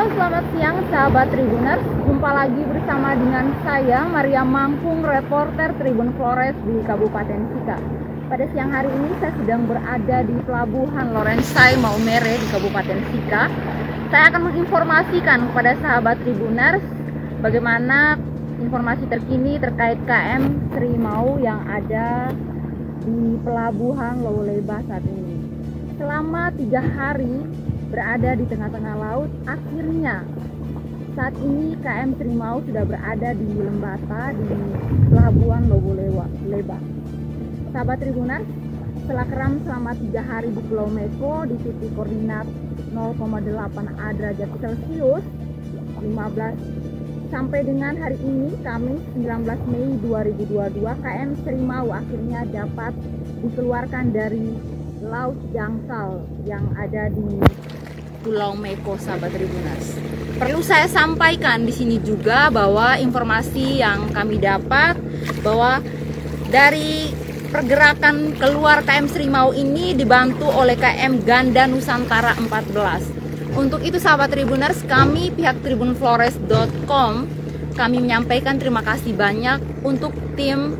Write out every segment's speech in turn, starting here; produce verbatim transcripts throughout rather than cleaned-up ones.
Halo, selamat siang sahabat Tribuners. Jumpa lagi bersama dengan saya Maria Mangkung, reporter Tribun Flores di Kabupaten Sika. Pada siang hari ini saya sedang berada di Pelabuhan Lorensai Maumere di Kabupaten Sika. Saya akan menginformasikan kepada sahabat Tribuners bagaimana informasi terkini terkait K M Srimau yang ada di Pelabuhan Lowoleba saat ini. Selama tiga hari berada di tengah-tengah laut, akhirnya saat ini K M Srimau sudah berada di Lembata di Pelabuhan Lowoleba. Sahabat Tribuners, setelah keram selama tiga hari di Pulau Meko di titik koordinat nol koma delapan A derajat Celcius lima belas sampai dengan hari ini Kamis sembilan belas Mei dua ribu dua puluh dua, K M Srimau akhirnya dapat dikeluarkan dari laut dangkal yang ada di Pulau Meko, sahabat Tribuners. Perlu saya sampaikan di sini juga bahwa informasi yang kami dapat bahwa dari pergerakan keluar K M Srimau ini dibantu oleh K M Ganda Nusantara empat belas. Untuk itu sahabat Tribuners, kami pihak tribun flores dot com kami menyampaikan terima kasih banyak untuk tim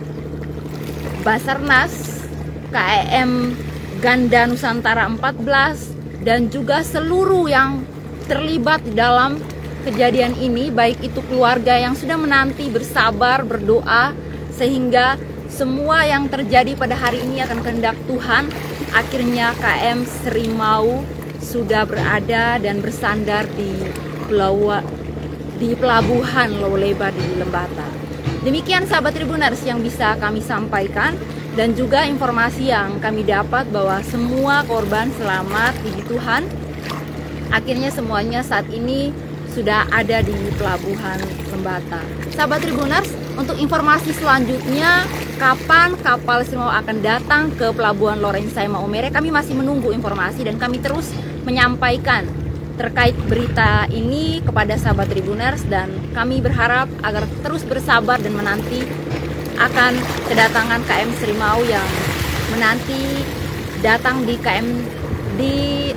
Basarnas K M Ganda Nusantara empat belas dan juga seluruh yang terlibat dalam kejadian ini, baik itu keluarga yang sudah menanti, bersabar, berdoa, sehingga semua yang terjadi pada hari ini akan kehendak Tuhan. Akhirnya K M Srimau sudah berada dan bersandar di pulau di Pelabuhan Lowoleba di Lembata. Demikian sahabat Tribuners yang bisa kami sampaikan, dan juga informasi yang kami dapat bahwa semua korban selamat di Tuhan. Akhirnya semuanya saat ini sudah ada di Pelabuhan Lembata. Sahabat Tribuners, untuk informasi selanjutnya kapan kapal Srimau akan datang ke Pelabuhan Lorensai Maumere, kami masih menunggu informasi dan kami terus menyampaikan terkait berita ini kepada sahabat Tribuners, dan kami berharap agar terus bersabar dan menanti akan kedatangan K M Srimau yang menanti datang di K M di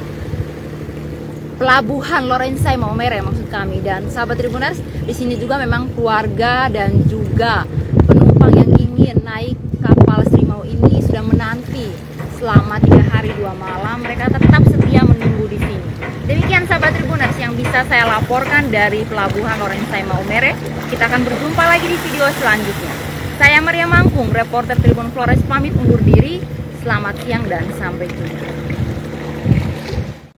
Pelabuhan Lorensai Maumere maksud kami. Dan sahabat Tribuners, di sini juga memang keluarga dan juga penumpang yang ingin naik kapal Srimau ini sudah menanti selama tiga hari dua malam. Mereka tetap setia menunggu di sini. Demikian sahabat Tribuners yang bisa saya laporkan dari Pelabuhan Lorensai Maumere. Kita akan berjumpa lagi di video selanjutnya. Saya Maria Mangkung, reporter Tribun Flores, pamit undur diri. Selamat siang dan sampai jumpa.